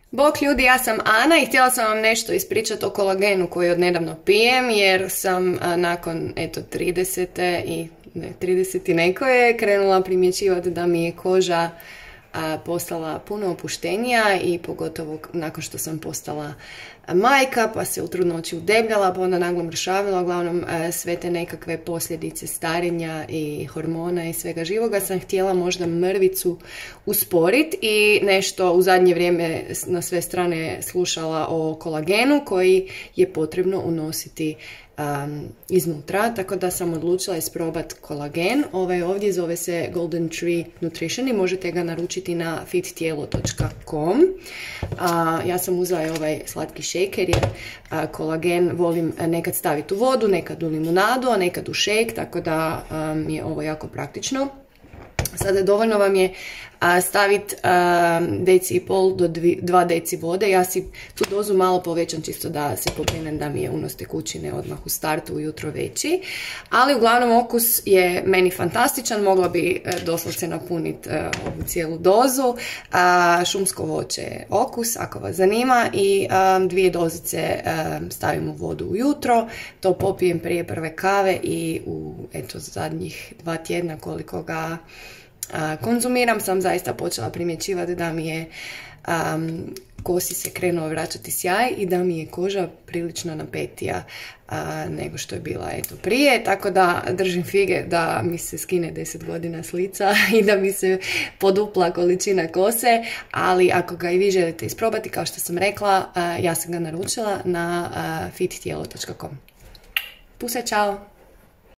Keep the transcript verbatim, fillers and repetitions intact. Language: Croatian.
Bok ljudi, ja sam Ana i htjela sam vam nešto ispričati o kolagenu koji odnedavno pijem, jer sam a, nakon eto tridesete i ne, trideset i neko je krenula primjećivati da mi je koža a, postala puno opuštenija i pogotovo nakon što sam postala majka, pa se u trudnoći udebljala, pa onda naglo mršavila, uglavnom sve te nekakve posljedice starenja i hormona i svega živoga sam htjela možda mrvicu usporiti i nešto u zadnje vrijeme na sve strane slušala o kolagenu koji je potrebno unositi Um, iznutra, tako da sam odlučila isprobati kolagen. Ovaj ovdje zove se Golden Tree Nutrition i možete ga naručiti na fit tijelo točka com. Uh, ja sam uzela ovaj slatki šeker jer uh, kolagen volim nekad staviti u vodu, nekad u limunadu, a nekad u šejk, tako da mi um, je ovo jako praktično. Sada dovoljno vam je staviti deci i pol do dva deci vode. Ja si tu dozu malo povećam čisto da se pobrinem da mi je unos tekućine odmah u startu ujutro veći. Ali uglavnom okus je meni fantastičan. Mogla bi doslovce napuniti ovu cijelu dozu. Šumsko voće je okus ako vas zanima i dvije dozice stavim u vodu ujutro. To popijem prije prve kave i u eto zadnjih dva tjedna koliko ga konzumiram sam zaista počela primjećivati da mi je um, kosi se krenuo vraćati sjaj i da mi je koža prilično napetija uh, nego što je bila eto prije, tako da držim fige da mi se skine deset godina s lica i da mi se podupla količina kose, ali ako ga i vi želite isprobati, kao što sam rekla, uh, ja sam ga naručila na uh, fit tijelo točka com. Puse, čao!